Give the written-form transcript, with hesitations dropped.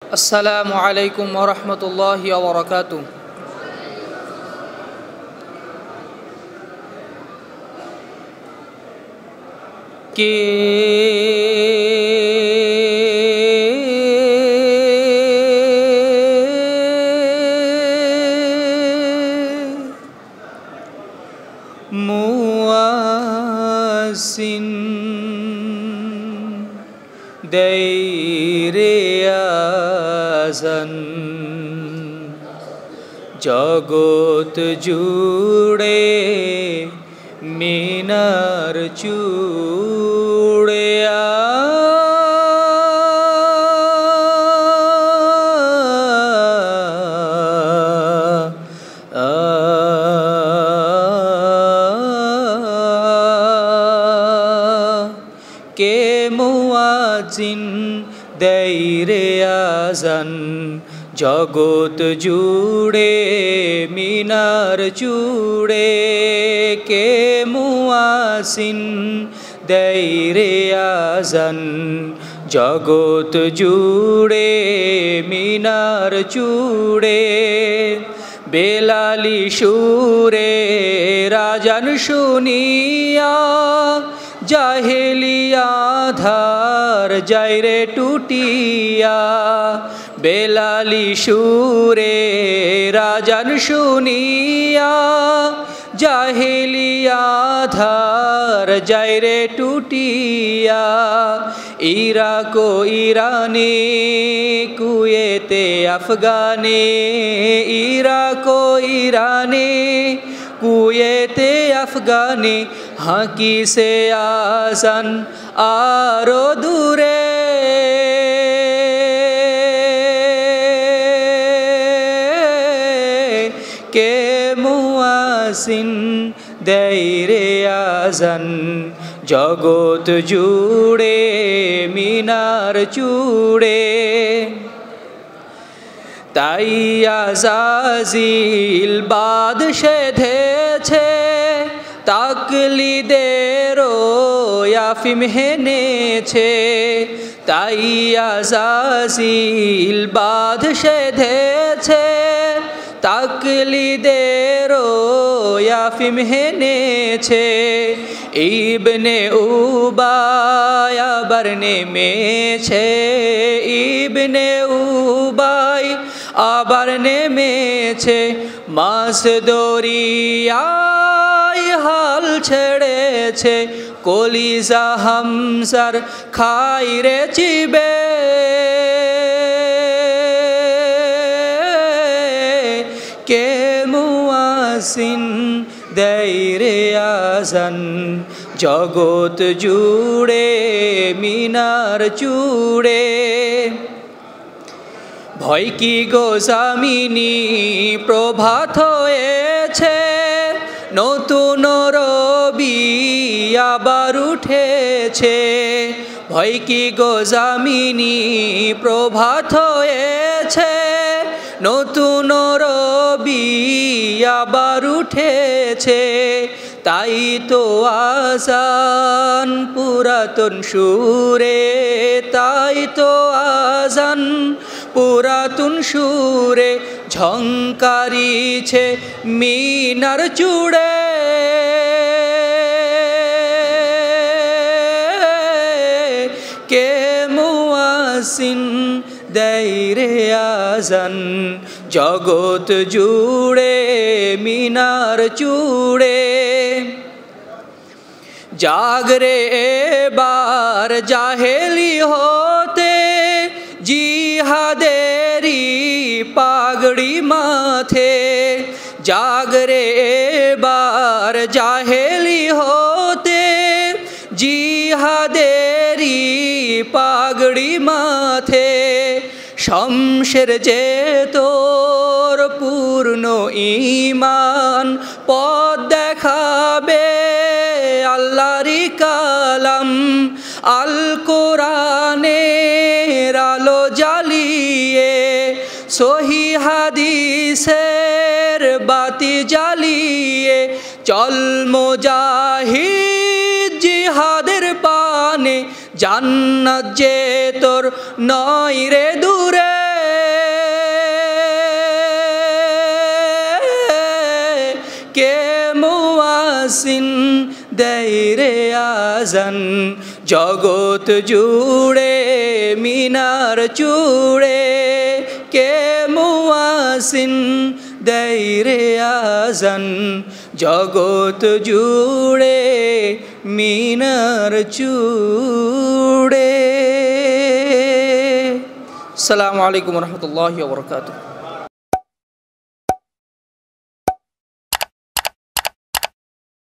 আসসালামু আলাইকুম ওয়া রাহমাতুল্লাহি ওয়া বারাকাতুহু। কে মুয়াজ্জিন দেয় আযান জগৎ জুড়ে মিনার চূড়ে কে মুয়াজ্জিন দেয় আযান জগৎ জুড়ে মিনার চূড়ে কে মুয়াজ্জিন দেয় আযান জগৎ জুড়ে মিনার চূড়ে বেলালি সুরে রাজান শুনিয়া জাহেলিয়া ধার যায়রে টুটিয়া বেলালি সুরে রাজান শুনিয়া জাহেলিয়া ধার যায়রে টুটিয়া ইরাক ও ইরানে কুয়েতে আফগানে ইরাক ও ইরানে কুয়েতে আফগানে হাকি সে আযান আরো দূরে কে মুয়াজ্জিন দেয় আযান জগৎ জুড়ে মিনার চূড়ে তাই আযাজিল বাদ সেধেছে তাকলিদেরও আফিম হেনেছে তাই আযাজিল বাদ সেধেছে তাকলিদেরও আফিম হেনেছে ইবনে উবাই আবার নেমেছে ইবনে উবাই আবার নেমেছে মাস দরিয়ায় হাল ছেড়েছে কলিজা হামসার খাইরে চিবে কে মুয়াজ্জিন দেয় আযান জগৎ জুড়ে মিনার চূড়ে ভয় কি গো জামিনী প্রভাত হয়েছে নতুন রবি আবার উঠেছে ভয় কি গো জামিনী প্রভাত হয়েছে নতুন রবি আবার উঠেছে তাই তো আযান পুরাতন সুরে তাই তো আযান পুরাতন সুরে ঝংকারিছে মিনার চূড়ে কে মুয়াজ্জিন দেয় আযান জগৎ জুড়ে মিনার চূড়ে জাগরে এবার জাহেলি হতে জিহাদেরি পাগড়ি মাথে জাগরে এবার জাহেলি হতে জিহাদেরি পাগড়ি মাথে শমশের যে তোর পূর্ণ ঈমান পথ দেখাবে আল্লাহরি কালাম আল কোরআনের আলো জ্বালিয়ে সহি হাদিসের বাতি জ্বালিয়ে চল মুজাহিদ জিহাদের পানে জান্নাত যে তোর নয় রে দূরে মুয়াসিন দেয় রে আজান জগৎ জুড়ে মিনার চূড়ে কে মুয়াসিন দেয় রে আজান জগৎ জুড়ে মিনার চূড়ে। আসসালামু আলাইকুম ওয়া রাহমাতুল্লাহি ওয়া বারাকাতুহু।